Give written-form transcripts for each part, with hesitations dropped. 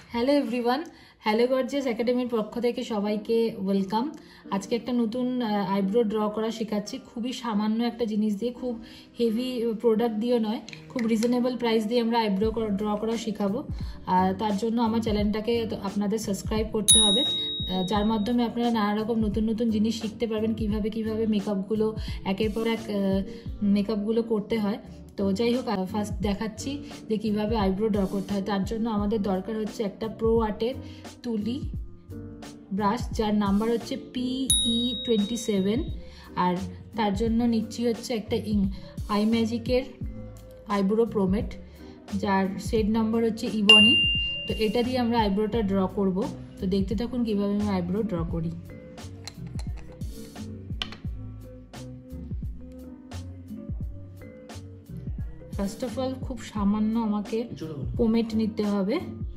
Hello everyone, hello gorgeous একাডেমির পক্ষ থেকে সবাইকে ওয়েলকাম। আজকে একটা নতুন আইব্রো ড্র করা শেখাচ্ছি। খুবই সামান্য একটা জিনিস দিয়ে, খুব হেভি প্রোডাক্ট দিয়েও নয়, খুব রিজনেবল প্রাইস দিয়ে আমরা আইব্রো ড্র করা শেখাবো। আর তার জন্য আমার চ্যানেলটাকে আপনাদের সাবস্ক্রাইব করতে হবে, যার মাধ্যমে আপনারা নানা রকম নতুন নতুন জিনিস শিখতে পারবেন, কিভাবে মেকআপগুলো একের পর এক মেকআপগুলো করতে হয়। তো যাই হোক, ফার্স্ট দেখাচ্ছি যে কীভাবে আইব্রো ড্র করতে হয়। তার জন্য আমাদের দরকার হচ্ছে একটা প্রো আর্টের তুলি ব্রাশ, যার নাম্বার হচ্ছে PE27, আর তার জন্য নিচ্ছি হচ্ছে একটা আই ম্যাজিকের আইব্রো প্রোমেট, যার শেড নাম্বার হচ্ছে ইবনি। তো এটা দিয়ে আমরা আইব্রোটা ড্র করব। তো দেখতে থাকুন কীভাবে আমি আইব্রো ড্র করি। ফার্স্ট অফ অল খুব সামান্য আমাকে পোমেট নিতে হবে।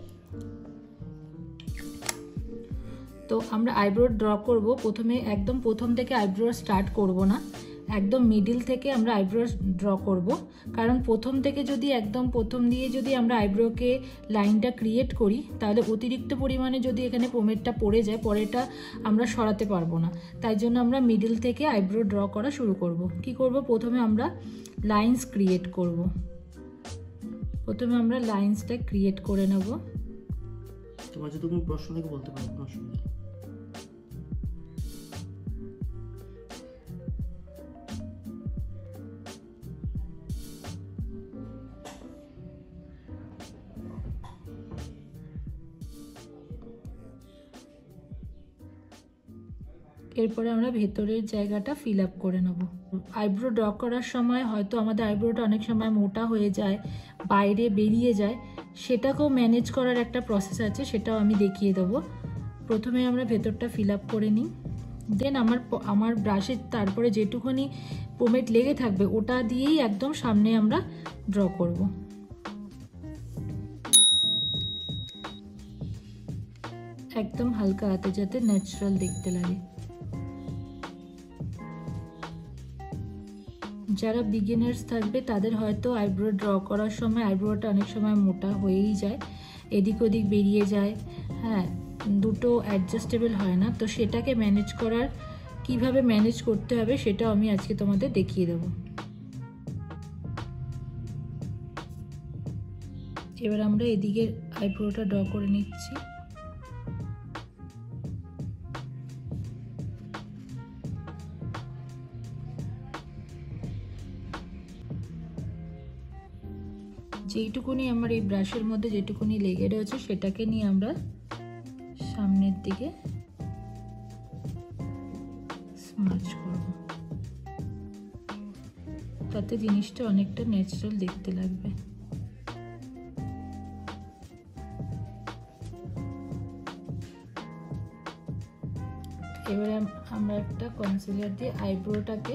তো আমরা আইব্রো ড্র করব, প্রথমে একদম প্রথম থেকে আইব্রো স্টার্ট করব না, একদম মিডিল থেকে আমরা আইব্রো ড্র করব। কারণ প্রথম থেকে যদি একদম প্রথম দিয়ে যদি আমরা আইব্রোকে লাইনটা ক্রিয়েট করি, তাহলে অতিরিক্ত পরিমাণে যদি এখানে পোমেটটা পড়ে যায়, পরেটা আমরা সরাতে পারবো না। তাই জন্য আমরা মিডিল থেকে আইব্রো ড্র করা শুরু করব। কি করব, প্রথমে আমরা লাইন্স ক্রিয়েট করব। প্রথমে আমরা লাইন্সটা ক্রিয়েট করে নেব। তোমার যদি কোনো প্রশ্ন থাকে বলতে পারো, কোনো অসুবিধা নেই। এরপরে আমরা ভেতরের জায়গাটা ফিল আপ করে নেব। আইব্রো ড্র করার সময় হয়তো আমাদের আইব্রোটা অনেক সময় মোটা হয়ে যায়, বাইরে বেরিয়ে যায়, সেটাকেও ম্যানেজ করার একটা প্রসেস আছে, সেটাও আমি দেখিয়ে দেবো। প্রথমে আমরা ভেতরটা ফিল আপ করে নিই, দেন আমার ব্রাশে তারপরে যেটুকুনি পোমেট লেগে থাকবে ওটা দিয়েই একদম সামনে আমরা ড্র করব। একদম হালকা হাতে, যাতে ন্যাচারাল দেখতে লাগে। যারা বিগিনার্স থাকবে তাদের হয়তো আইব্রো ড্র করার সময় আইব্রোটা অনেক সময় মোটা হয়েই যায়, এদিক ওদিক বেরিয়ে যায়, হ্যাঁ, দুটো অ্যাডজাস্টেবল হয় না। তো সেটাকে ম্যানেজ করার, কিভাবে ম্যানেজ করতে হবে সেটাও আমি আজকে তোমাদের দেখিয়ে দেবো। এবার আমরা এদিকের আইব্রোটা ড্র করে নিচ্ছি। যেইটুকুনি আমার এই ব্রাশের মধ্যে যেটুকুনি লেগে রয়েছে সেটাকে নিয়ে আমরা সামনের দিকে স্মাচ করব, তাতে জিনিসটা অনেকটা ন্যাচারাল দেখতে লাগবে। এবারে আমরা একটা কনসিলার দিয়ে আইব্রোটাকে,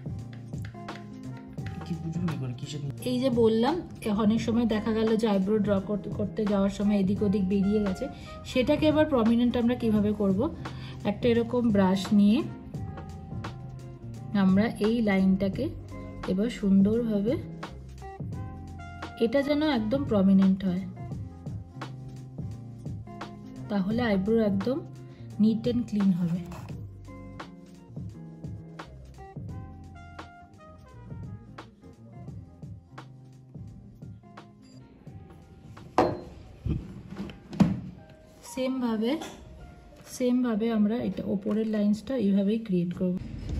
এই যে বললাম অনেক সময় দেখা গেল যে আইব্রো ড্র করতে যাওয়ার সময় এদিক ওদিক বেরিয়ে গেছে, সেটাকে এবার প্রমিনেন্ট আমরা কিভাবে করব। একটা এরকম ব্রাশ নিয়ে আমরা এই লাইনটাকে এবার সুন্দরভাবে, এটা যেন একদম প্রমিনেন্ট হয়, তাহলে আইব্রো একদম নিট অ্যান্ড ক্লিন হবে। সেমভাবে আমরা এটা ওপরের লাইন্সটা এইভাবেই ক্রিয়েট করব।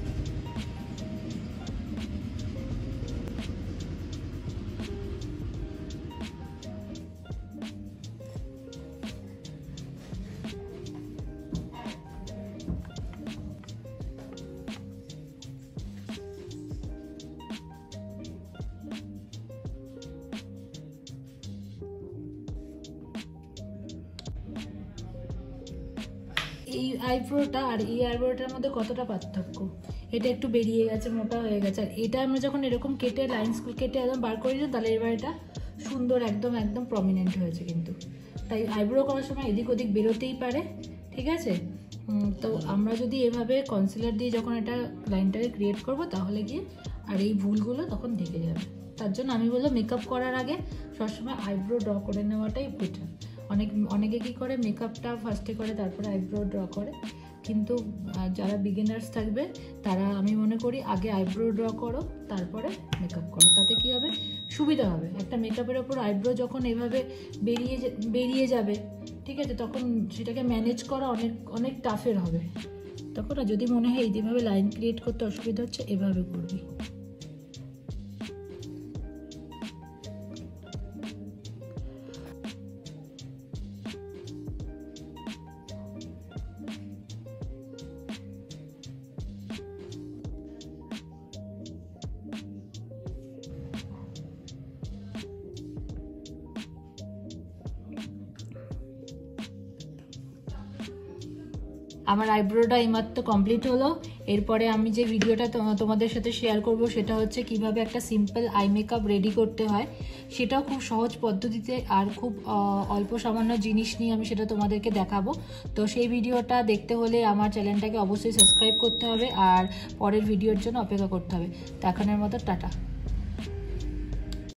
এই আইব্রোটা আর এই আইব্রোটার মধ্যে কতটা পার্থক্য, এটা একটু বেরিয়ে গেছে, মোটা হয়ে গেছে, আর এটা আমরা যখন এরকম কেটে লাইন্সগুলো কেটে একদম বার করে দিই, তাহলে এবার এটা সুন্দর একদম প্রমিনেন্ট হয়েছে। কিন্তু তাই আইব্রো করার সময় এদিক ওদিক বেরোতেই পারে, ঠিক আছে। তো আমরা যদি এভাবে কনসিলার দিয়ে যখন এটা লাইনটাকে ক্রিয়েট করব, তাহলে গিয়ে আর এই ভুলগুলো তখন ঢেকে যাবে। তার জন্য আমি বললাম মেকআপ করার আগে সবসময় আইব্রো ড্র করে নেওয়াটাই বেটার। অনেকে কী করে মেকআপটা ফার্স্টে করে তারপরে আইব্রো ড্র করে, কিন্তু যারা বিগিনার্স থাকবে তারা আমি মনে করি আগে আইব্রো ড্র করো তারপরে মেকআপ করো, তাতে কী হবে সুবিধা হবে। একটা মেকআপের ওপর আইব্রো যখন এভাবে বেরিয়ে যাবে, ঠিক আছে, তখন সেটাকে ম্যানেজ করা অনেক টাফের হবে। তখন যদি মনে হয় এইভাবে লাইন ক্রিয়েট করতে অসুবিধা হচ্ছে, এভাবে করবি। আমার আইব্রোটা এইমাত্র কমপ্লিট হলো। এরপরে আমি যে ভিডিওটা তোমাদের সাথে শেয়ার করব সেটা হচ্ছে কিভাবে একটা সিম্পল আই মেকআপ রেডি করতে হয়, সেটাও খুব সহজ পদ্ধতিতে আর খুব অল্প সামান্য জিনিস নিয়ে আমি সেটা তোমাদেরকে দেখাবো। তো সেই ভিডিওটা দেখতে হলে আমার চ্যানেলটাকে অবশ্যই সাবস্ক্রাইব করতে হবে আর পরের ভিডিওর জন্য অপেক্ষা করতে হবে। তো এখনের মতো টাটা।